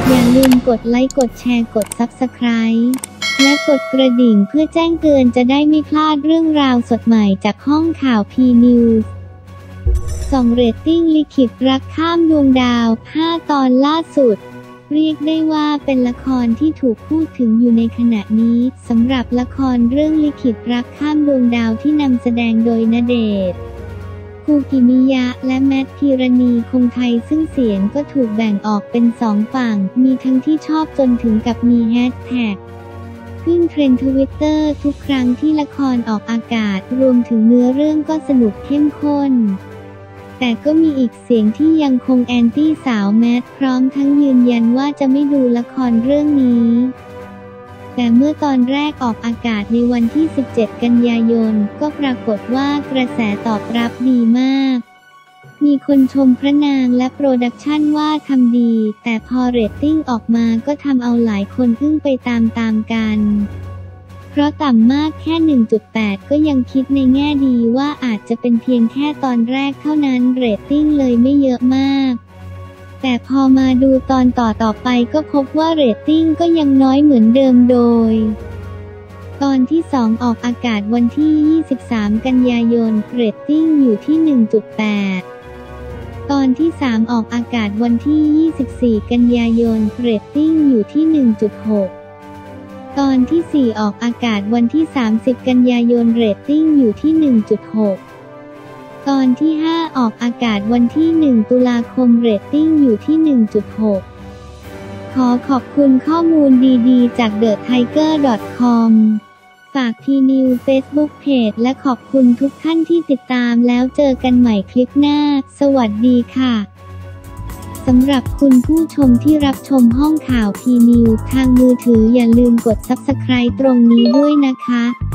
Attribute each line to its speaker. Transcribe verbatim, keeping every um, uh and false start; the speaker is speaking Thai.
Speaker 1: อย่าลืมกดไลค์กดแชร์กด ซับสไครบ์ และกดกระดิ่งเพื่อแจ้งเตือนจะได้ไม่พลาดเรื่องราวสดใหม่จากห้องข่าว พี นิวส์ ส่องเรตติ้งลิขิตรักข้ามดวงดาว ห้า ตอนล่าสุดเรียกได้ว่าเป็นละครที่ถูกพูดถึงอยู่ในขณะนี้สำหรับละครเรื่องลิขิตรักข้ามดวงดาวที่นำแสดงโดยณเดชน์ คูกิมิยะและแมทพิรณีคงไทยซึ่งเสียงก็ถูกแบ่งออกเป็นสองฝั่งมีทั้งที่ชอบจนถึงกับมีแฮชแท็กขึ้นเทรนด์ทวิตเตอร์ทุกครั้งที่ละครออกอากาศรวมถึงเนื้อเรื่องก็สนุกเข้มข้นแต่ก็มีอีกเสียงที่ยังคงแอนตี้สาวแมทพร้อมทั้งยืนยันว่าจะไม่ดูละครเรื่องนี้แต่เมื่อตอนแรกออกอากาศในวันที่สิบเจ็ดกันยายนก็ปรากฏว่ากระแสตอบรับดีมากมีคนชมพระนางและโปรดักชั่นว่าทำดีแต่พอเรตติ้งออกมาก็ทำเอาหลายคนอึ้งไปตามๆกันเพราะต่ำมากแค่ หนึ่งจุดแปด ก็ยังคิดในแง่ดีว่าอาจจะเป็นเพียงแค่ตอนแรกเท่านั้นเรตติ้งเลยไม่เยอะมากแต่พอมาดูตอนต่อต่อไปก็พบว่าเรตติ้งก็ยังน้อยเหมือนเดิมโดยตอนที่สองออกอากาศวันที่ยี่สิบสามกันยายนเรตติ้งอยู่ที่ หนึ่งจุดแปด ตอนที่สามออกอากาศวันที่ยี่สิบสี่กันยายนเรตติ้งอยู่ที่ หนึ่งจุดหกตอนที่สี่ออกอากาศวันที่สามสิบกันยายนเรตติ้งอยู่ที่ หนึ่งจุดหก ตอนที่ห้าออกอากาศวันที่หนึ่งตุลาคมเรตติ้งอยู่ที่ หนึ่งจุดหก ขอขอบคุณข้อมูลดีๆจาก เดอะไทเกอร์ ดอท คอม ฝาก พี นิวส์ เฟซบุ๊กเพจและขอบคุณทุกท่านที่ติดตามแล้วเจอกันใหม่คลิปหน้าสวัสดีค่ะสำหรับคุณผู้ชมที่รับชมห้องข่าว พี นิวส์ ทางมือถืออย่าลืมกด ซับสไครบ์ ตรงนี้ด้วยนะคะ